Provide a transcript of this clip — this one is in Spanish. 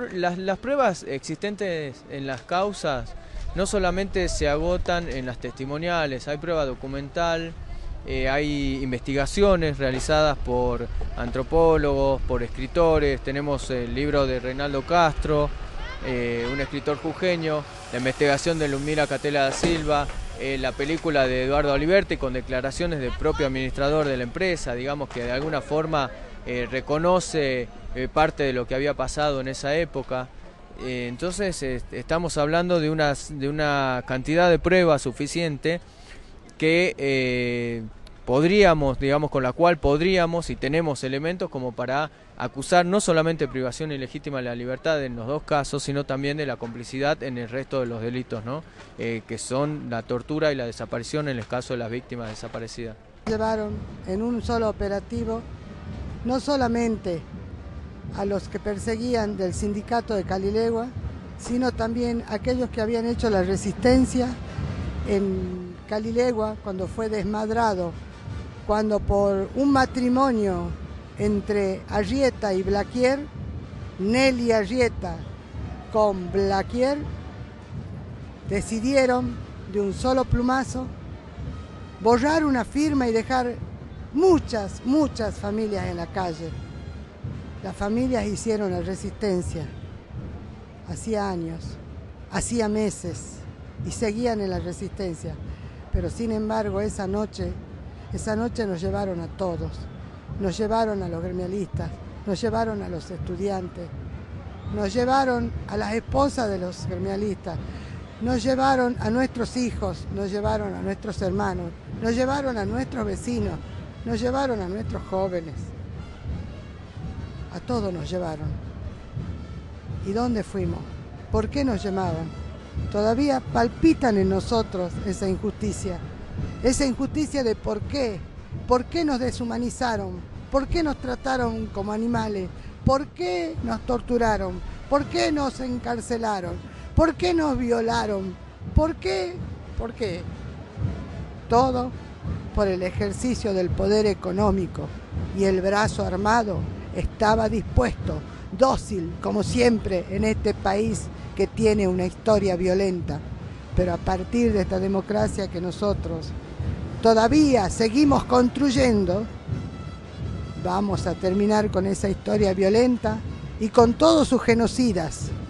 Las pruebas existentes en las causas no solamente se agotan en las testimoniales, hay prueba documental, hay investigaciones realizadas por antropólogos, por escritores, tenemos el libro de Reinaldo Castro, un escritor jujeño, la investigación de Lumira Catela da Silva, la película de Eduardo Aliberti con declaraciones del propio administrador de la empresa, digamos que de alguna forma reconoce parte de lo que había pasado en esa época. Entonces estamos hablando de una cantidad de pruebas suficiente que podríamos, digamos, con la cual podríamos y tenemos elementos como para acusar no solamente de privación ilegítima de la libertad en los dos casos, sino también de la complicidad en el resto de los delitos, ¿no? Que son la tortura y la desaparición en el caso de las víctimas desaparecidas. Llevaron en un solo operativo no solamente a los que perseguían del sindicato de Calilegua, sino también a aquellos que habían hecho la resistencia en Calilegua cuando fue desmadrado, cuando por un matrimonio entre Arrieta y Blaquier, Nelly Arrieta con Blaquier, decidieron de un solo plumazo borrar una firma y dejar muchas familias en la calle. Las familias hicieron la resistencia, hacía años, hacía meses, y seguían en la resistencia. Pero sin embargo, esa noche nos llevaron a todos, nos llevaron a los gremialistas, nos llevaron a los estudiantes, nos llevaron a las esposas de los gremialistas, nos llevaron a nuestros hijos, nos llevaron a nuestros hermanos, nos llevaron a nuestros vecinos, nos llevaron a nuestros jóvenes. A todos nos llevaron. ¿Y dónde fuimos? ¿Por qué nos llamaban? Todavía palpitan en nosotros esa injusticia de por qué nos deshumanizaron, por qué nos trataron como animales, por qué nos torturaron, por qué nos encarcelaron, por qué nos violaron, por qué, todo por el ejercicio del poder económico, y el brazo armado estaba dispuesto, dócil, como siempre en este país que tiene una historia violenta. Pero a partir de esta democracia que nosotros todavía seguimos construyendo, vamos a terminar con esa historia violenta y con todos sus genocidas.